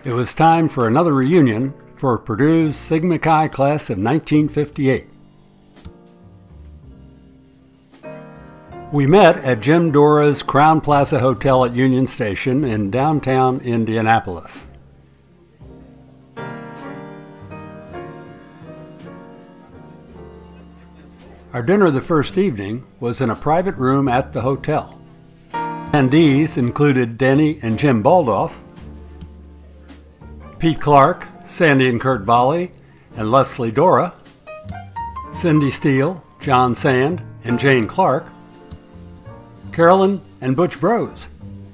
It was time for another reunion for Purdue's Sigma Chi class of 1958. We met at Jim Dora's Crown Plaza Hotel at Union Station in downtown Indianapolis. Our dinner the first evening was in a private room at the hotel. Attendees included Denny and Jim Baldoff, Pete Clark, Sandy and Kurt Volley, and Leslie Dora, Cindy Steele, John Sand, and Jane Clark, Carolyn and Butch Bros,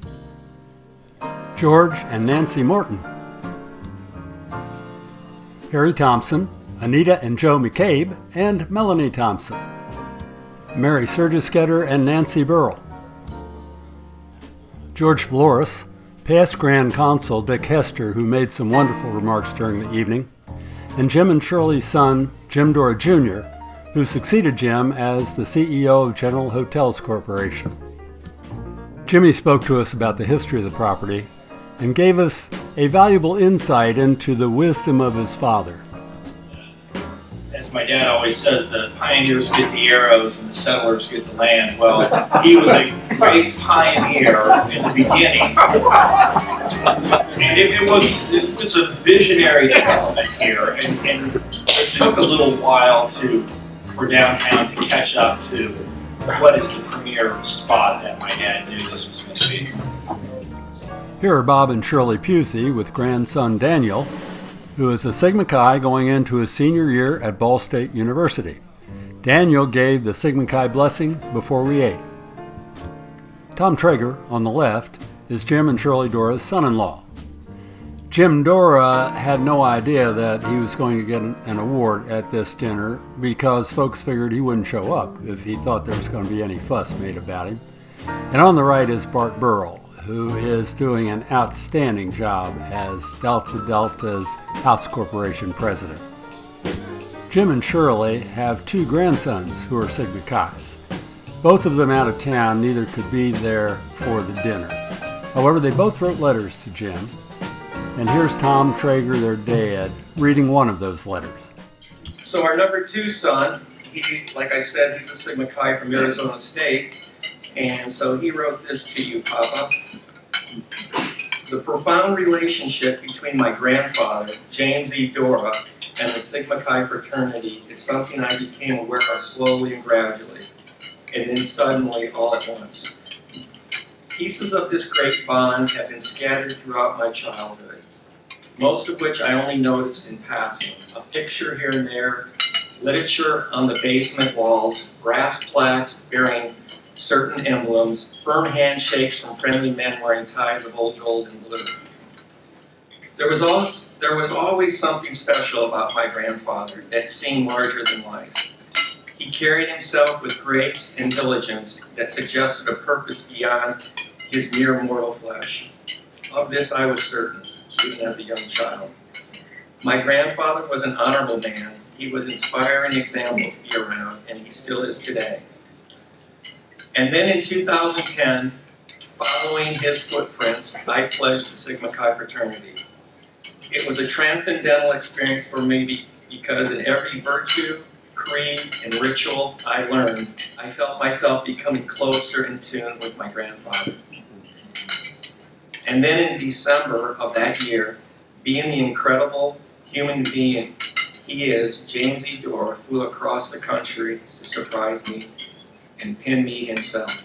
George and Nancy Morton, Harry Thompson, Anita and Joe McCabe, and Melanie Thompson, Mary Surgisketter and Nancy Burrell, George Flores, past Grand Consul Dick Hester, who made some wonderful remarks during the evening, and Jim and Shirley's son, Jim Dora Jr., who succeeded Jim as the CEO of General Hotels Corporation. Jimmy spoke to us about the history of the property and gave us a valuable insight into the wisdom of his father. As my dad always says, the pioneers get the arrows and the settlers get the land. Well, he was a great pioneer in the beginning. And it was a visionary development here. And it took a little while for downtown to catch up to what is the premier spot that my dad knew this was going to be. Here are Bob and Shirley Pusey with grandson Daniel, who is a Sigma Chi going into his senior year at Ball State University. Daniel gave the Sigma Chi blessing before we ate. Tom Traeger, on the left, is Jim and Shirley Dora's son-in-law. Jim Dora had no idea that he was going to get an award at this dinner because folks figured he wouldn't show up if he thought there was going to be any fuss made about him. And on the right is Bart Burrell, who is doing an outstanding job as Delta Delta's House Corporation president. Jim and Shirley have two grandsons who are Sigma Chi's. Both of them out of town, neither could be there for the dinner. However, they both wrote letters to Jim, and here's Tom Traeger, their dad, reading one of those letters. So our number two son, like I said, he's a Sigma Chi from Arizona State. And so he wrote this to you, Papa. The profound relationship between my grandfather, James E. Dora, and the Sigma Chi fraternity is something I became aware of slowly and gradually, and then suddenly all at once. Pieces of this great bond have been scattered throughout my childhood, most of which I only noticed in passing. A picture here and there, literature on the basement walls, brass plaques bearing certain emblems, firm handshakes from friendly men wearing ties of old gold and blue. There was always something special about my grandfather that seemed larger than life. He carried himself with grace and diligence that suggested a purpose beyond his mere mortal flesh. Of this I was certain, even as a young child. My grandfather was an honorable man. He was an inspiring example to be around, and he still is today. And then in 2010, following his footprints, I pledged the Sigma Chi fraternity. It was a transcendental experience for me because in every virtue, creed, and ritual I learned, I felt myself becoming closer in tune with my grandfather. And then in December of that year, being the incredible human being he is, James E. Dora flew across the country to surprise me and pin me himself.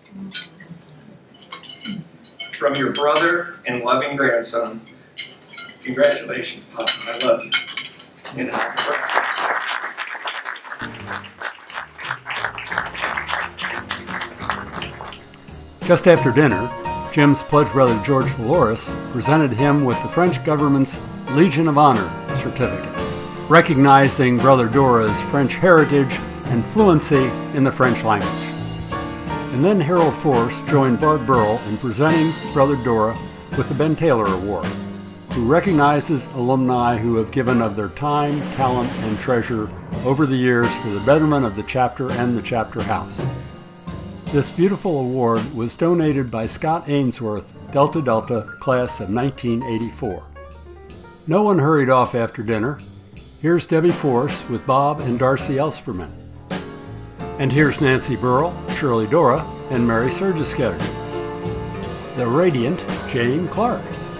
From your brother and loving grandson, congratulations, Papa. I love you. And Just after dinner, Jim's pledge brother George Flores presented him with the French government's Legion of Honor certificate, recognizing Brother Dora's French heritage and fluency in the French language. And then Harold Force joined Bart Burrell in presenting Brother Dora with the Ben Taylor Award, who recognizes alumni who have given of their time, talent, and treasure over the years for the betterment of the chapter and the chapter house. This beautiful award was donated by Scott Ainsworth, Delta Delta, class of 1984. No one hurried off after dinner. Here's Debbie Force with Bob and Darcy Elsperman. And here's Nancy Burrell, Shirley Dora, and Mary Surgisketter. The radiant Jane Clark.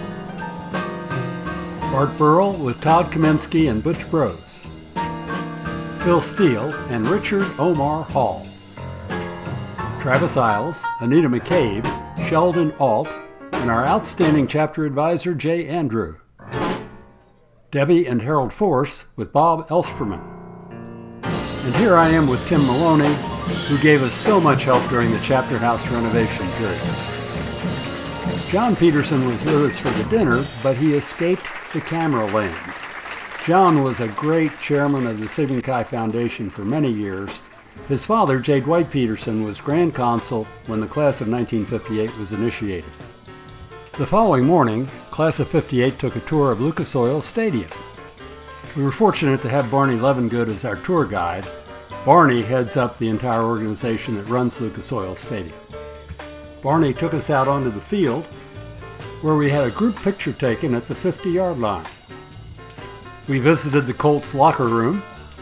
Bart Burrell with Todd Kaminsky and Butch Bros. Phil Steele and Richard Omar Hall. Travis Isles, Anita McCabe, Sheldon Alt, and our outstanding chapter advisor Jay Andrew. Debbie and Harold Force with Bob Elsperman. And here I am with Tim Maloney, who gave us so much help during the chapter house renovation period. John Peterson was with us for the dinner, but he escaped the camera lens. John was a great chairman of the Sigma Chi Foundation for many years. His father, J. Dwight Peterson, was Grand Consul when the class of 1958 was initiated. The following morning, class of 58 took a tour of Lucas Oil Stadium. We were fortunate to have Barney Levengood as our tour guide. Barney heads up the entire organization that runs Lucas Oil Stadium. Barney took us out onto the field, where we had a group picture taken at the 50-yard line. We visited the Colts locker room,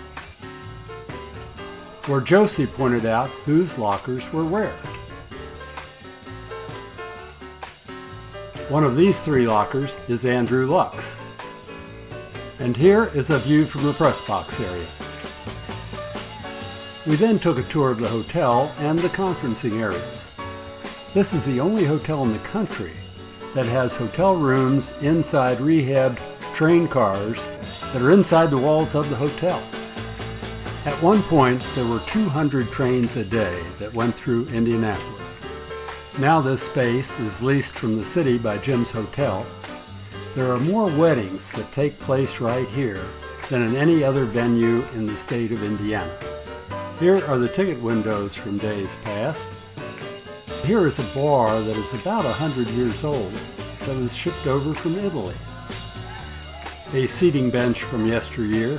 where Josie pointed out whose lockers were where. One of these three lockers is Andrew Luck's. And here is a view from the press box area. We then took a tour of the hotel and the conferencing areas. This is the only hotel in the country that has hotel rooms inside rehabbed train cars that are inside the walls of the hotel. At one point, there were 200 trains a day that went through Indianapolis. Now this space is leased from the city by Jim's Hotel. There are more weddings that take place right here than in any other venue in the state of Indiana. Here are the ticket windows from days past. Here is a bar that is about 100 years old that was shipped over from Italy. A seating bench from yesteryear,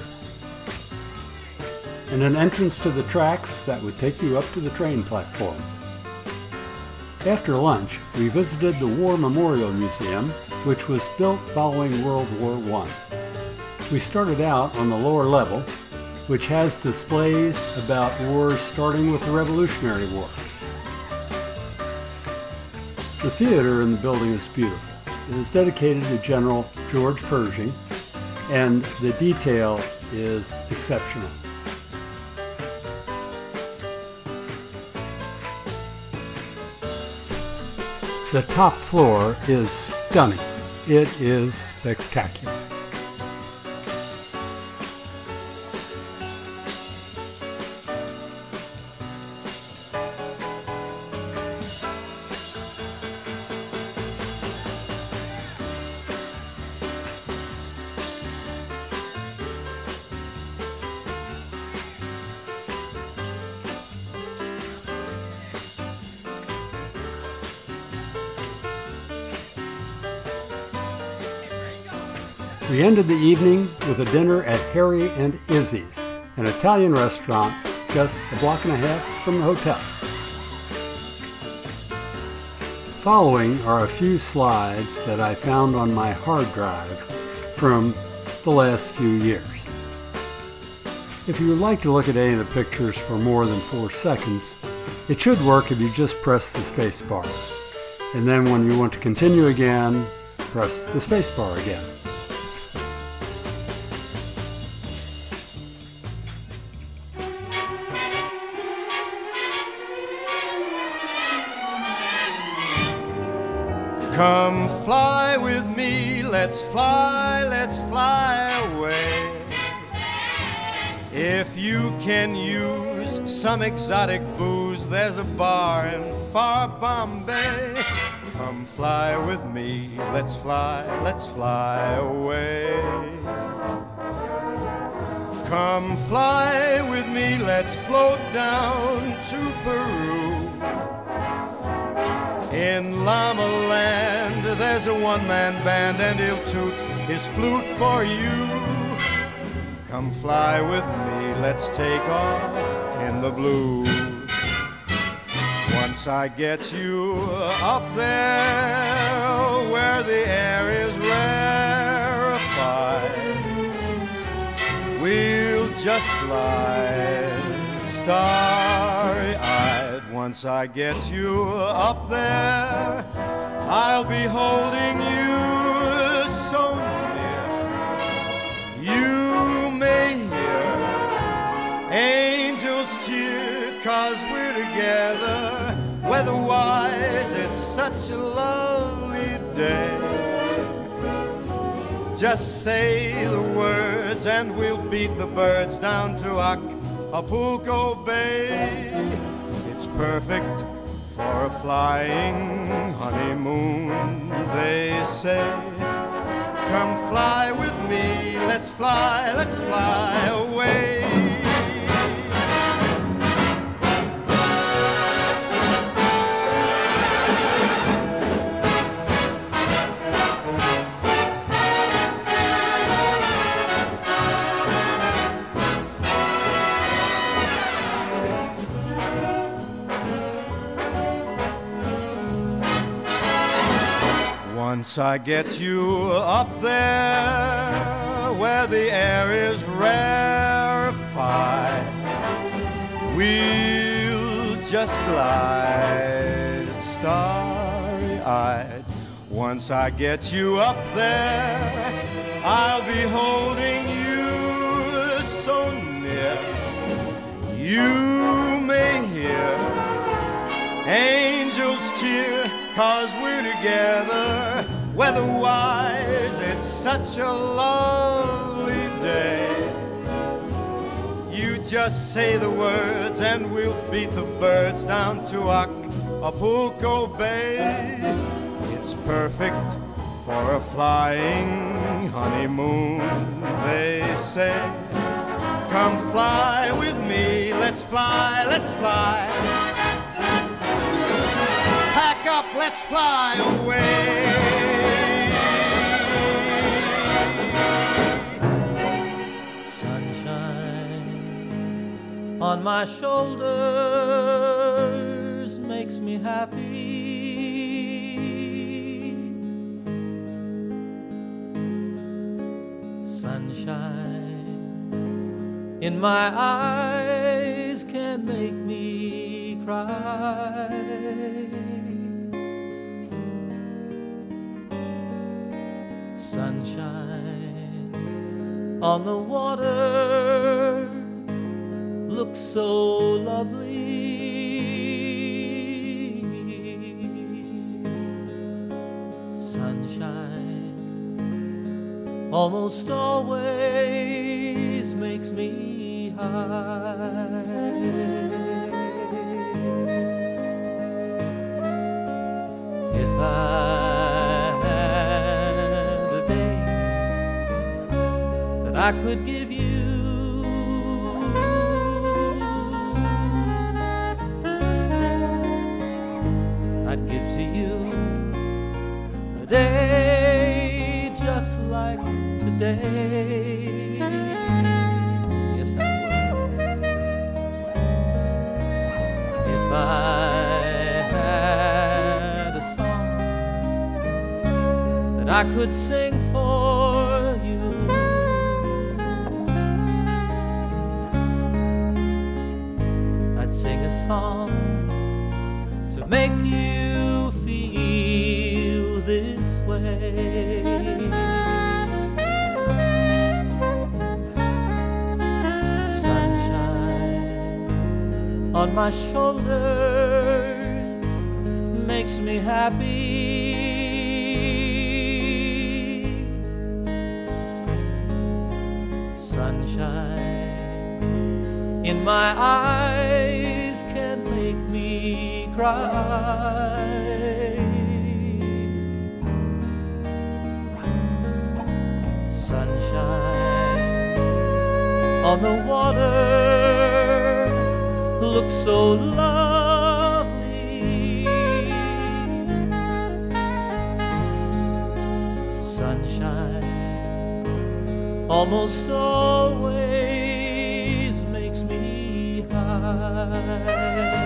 and an entrance to the tracks that would take you up to the train platform. After lunch, we visited the War Memorial Museum, which was built following World War I. We started out on the lower level, which has displays about wars starting with the Revolutionary War. The theater in the building is beautiful. It is dedicated to General George Pershing, and the detail is exceptional. The top floor is stunning. It is spectacular. We ended the evening with a dinner at Harry and Izzy's, an Italian restaurant just a block and a half from the hotel. Following are a few slides that I found on my hard drive from the last few years. If you would like to look at any of the pictures for more than 4 seconds, it should work if you just press the space bar. And then when you want to continue again, press the space bar again. Come fly with me, let's fly away. If you can use some exotic booze, there's a bar in far Bombay. Come fly with me, let's fly away. Come fly with me, let's float down to Peru. In Llama Land, there's a one-man band, and he'll toot his flute for you. Come fly with me, let's take off in the blue. Once I get you up there, where the air is rarefied, fly. We'll just glide starry-eyed. Once I get you up there, I'll be holding you so near. You may hear angels cheer, 'cause we're together. Weather-wise, it's such a lovely day. Just say the words and we'll beat the birds down to Acapulco Bay. It's perfect for a flying honeymoon, they say. Come fly with me, let's fly away. Once I get you up there where the air is rarefied, we'll just glide starry-eyed. Once I get you up there, I'll be holding you so near. You may hear angels cheer, 'cause we're together. Weather-wise, it's such a lovely day. You just say the words and we'll beat the birds down to Acapulco Bay. It's perfect for a flying honeymoon, they say. Come fly with me, let's fly, let's fly. Pack up, let's fly away. Sunshine on my shoulders makes me happy. Sunshine in my eyes can make me cry. Sunshine on the water looks so lovely. Sunshine almost always makes me high. If I I could give you I'd give to you a day just like today. Yes, I would. If I had a song that I could sing for you, sing a song to make you feel this way. Sunshine on my shoulders makes me happy. Sunshine in my eyes can make me cry. Sunshine on the water looks so lovely. Sunshine almost always makes me high.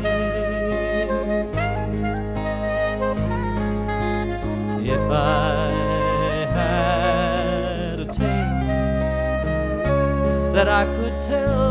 If I had a taste tell